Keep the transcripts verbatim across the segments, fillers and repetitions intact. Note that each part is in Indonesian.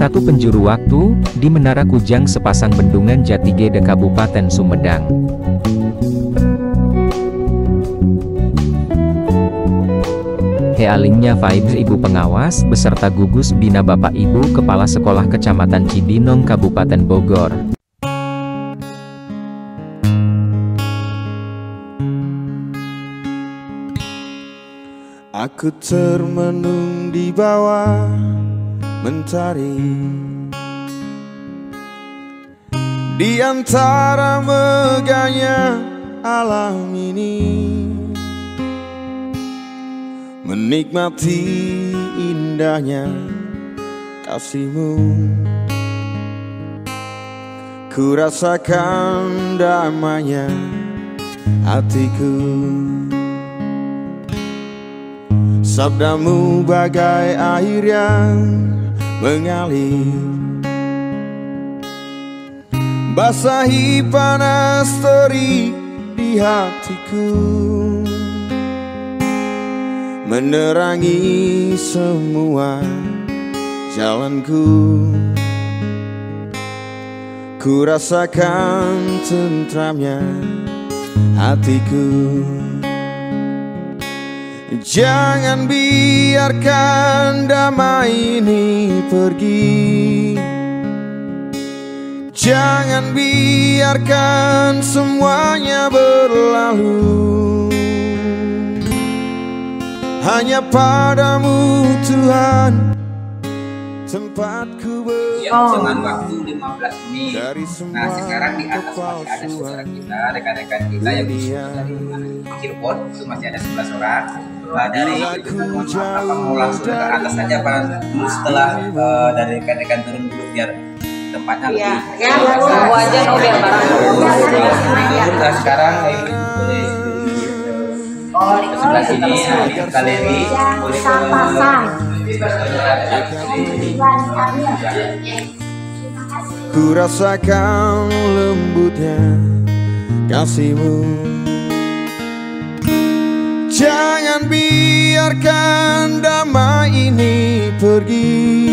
Satu penjuru waktu, di Menara Kujang sepasang bendungan Jatigede Kabupaten Sumedang. Healingnya vibes ibu pengawas, beserta gugus bina bapak ibu kepala sekolah kecamatan Cibinong Kabupaten Bogor. Aku termenung di bawah mentari, di antara megahnya alam ini, menikmati indahnya kasihmu. Ku rasakan damainya hatiku. Sabdamu bagai air yang mengalir, basahi panas terik di hatiku, menerangi semua jalanku. Ku rasakan tentramnya hatiku. Jangan biarkan damai ini pergi, jangan biarkan semuanya berlalu. Hanya padamu Tuhan tempatku ber. Dengan waktu lima belas menit. Nah sekarang di atas masih ada saudara kita, rekan-rekan kita yang disusul dari Cirebon, itu masih ada sebelas orang. Nah, dari apa mau langsung ke atas saja Pak, dulu setelah uh, dari rekan-rekan turun dulu biar tempatnya lebih ya, ya, tunggu aja no biar barang. Nah sekarang ini boleh ke sebelah sini, ini galeri boleh ke. Ku rasakan lembutnya kasihmu. Jangan biarkan damai ini pergi,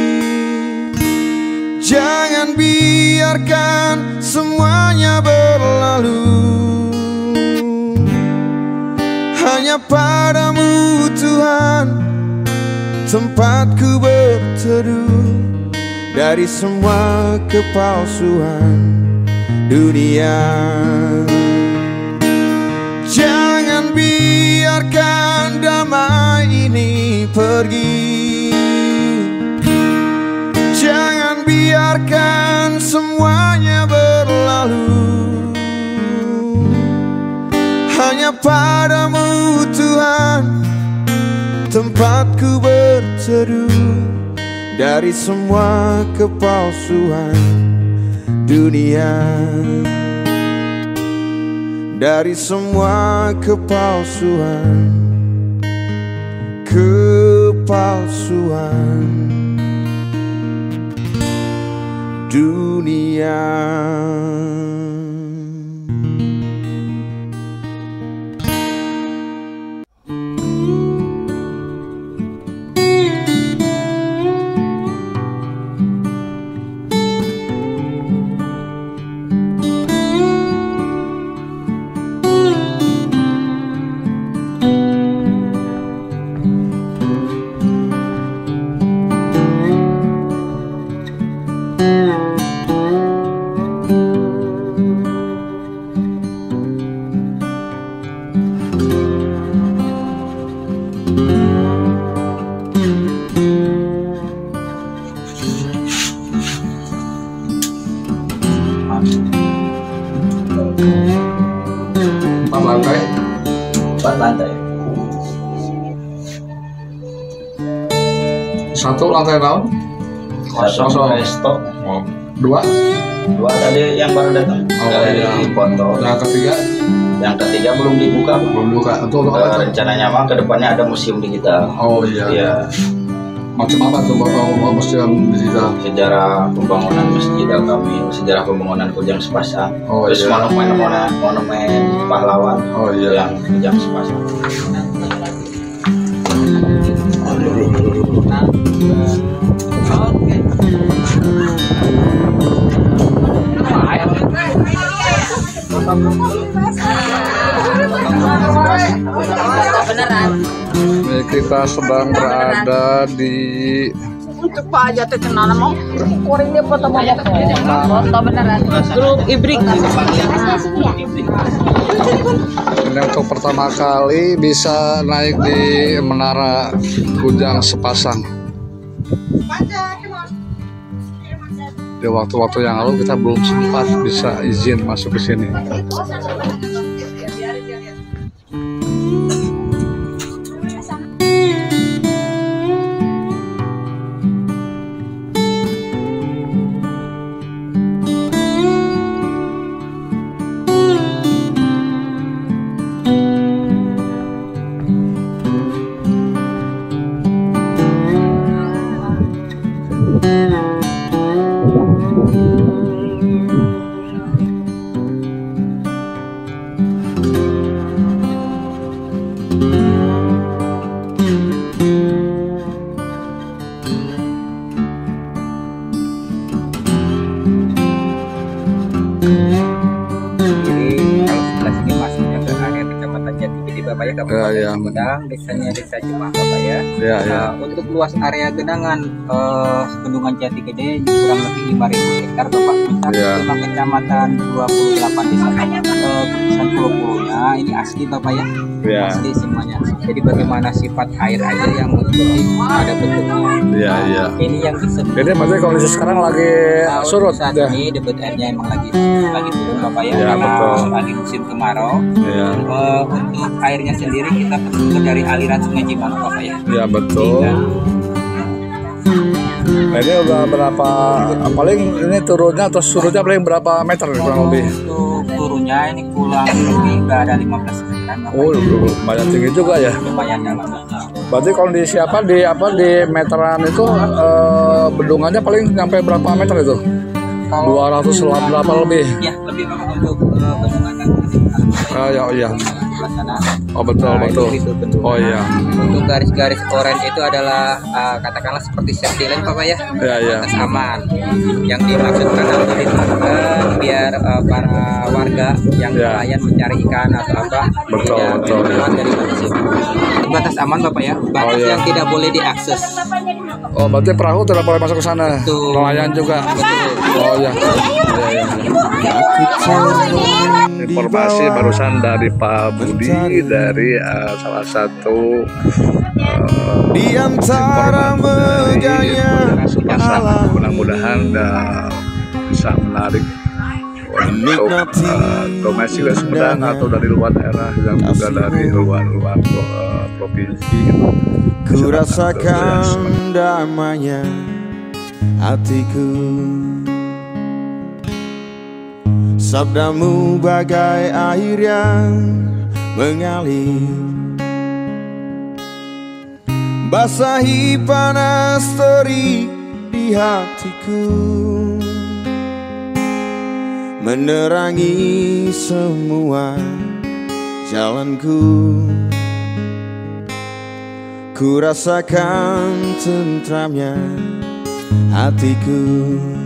jangan biarkan semuanya berlalu. Hanya padamu Tuhan tempatku berteduh, dari semua kepalsuan dunia. Jangan biarkan damai ini pergi, jangan biarkan semuanya berlalu. Hanya padamu Tuhan tempatku berteduh, dari semua kepalsuan dunia, dari semua kepalsuan, kepalsuan dunia. Empat lantai. Empat lantai. Satu lantai tahun. Kosong resto. Oh. Dua. Dua tadi yang baru datang. Oh, dari iya. foto. Yang ketiga. Yang ketiga belum dibuka. Belum dibuka. Untuk Uh, apa? rencananya mah kedepannya ada museum digital. Oh iya. Iya. Macam apa tuh bapak museum digital? Sejarah pembangunan masjid kami, sejarah pembangunan Kujang Sepasang. Oh, terus iya. monumen monumen monumen pahlawan. Oh iya. Yang Kujang Sepasang. Oke. beneran. Ini kita sedang berada di Cepat aja teh kenal mau kuring dia foto mau foto beneran. Grup Ibrik. ini untuk pertama kali bisa naik di Menara Kujang Sepasang. Di waktu-waktu yang lalu kita belum sempat bisa izin masuk ke sini. Bapak ya, Kabupaten ya, ya. Sumedang, desanya Desa Jemah Bapak ya. Ya, ya. Uh, untuk luas area genangan uh, Bendungan Jati Gede kurang lebih lima ribu hektar Bapak. Mencakup Ya. lima kecamatan dua puluh delapan desa. Uh, Keputusan Pulau-Puluhnya ini asli Bapak ya. Ya. Asli semuanya. Jadi bagaimana sifat air aja yang mengikuti ada bentuknya. Iya, iya. Ini yang disebut. Jadi maksudnya kondisi sekarang lagi Nah, surut saat ya. ini debit airnya emang lagi lagi turun Bapak ya, Ya, karena betul. lagi musim kemarau. Iya. Uh, untuk airnya sendiri kita penuh dari aliran Sungai Cimanuk Bapak ya. Ya betul. Nah, ini udah berapa? Paling ini turunnya atau surutnya paling berapa meter kurang lebih? Untuk turunnya ini kurang lebih nggak ada lima belas meteran Bapak. Oh, lumayan tinggi juga ya. Lumayan dalam. Berarti kondisi apa di apa di meteran itu eh, bendungannya paling sampai berapa meter itu? dua ratus berapa lebih? Ya lebih Bapak untuk uh, bendungan dan Ah, ya, oh iya. sana. Oh betul Nah, betul. itu, itu bendungan. Oh iya. Untuk garis-garis orange itu adalah uh, katakanlah seperti safety line Bapak ya. Ya, ya. Batas aman. Yang dimaksudkan untuk ditujukan biar uh, para warga yang Ya. nelayan mencari ikan atau apa Betul, tidak betul, keluar ya. dari batas itu. Batas aman Bapak ya. Batas Oh, ya. yang tidak boleh diakses. Oh berarti perahu tidak boleh masuk ke sana. Betul. Nelayan juga. Betul. Oh ya. Ya, ya. Informasi barusan dari Pak Budi dari uh, salah satu uh, Di antara megahnya alam, mudah-mudahan uh, bisa menarik untuk uh, domestik dari Sumedang atau dari luar daerah dan juga dari luar-luar uh, provinsi gitu. ku rasakan damainya hatiku. Sabdamu bagai air yang mengalir, basahi panas terik di hatiku, menerangi semua jalanku. Ku rasakan tentramnya hatiku.